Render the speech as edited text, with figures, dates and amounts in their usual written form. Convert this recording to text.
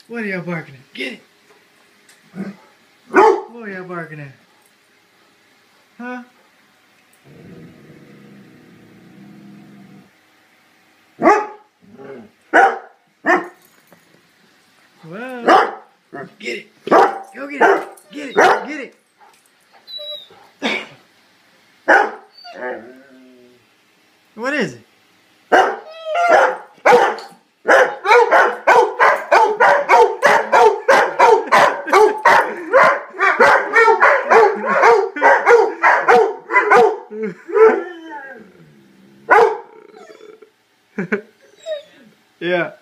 What are y'all barking at? Get it! What are y'all barking at? Huh? Well, get it! Go get it! Get it! Get it! What is it? Yeah.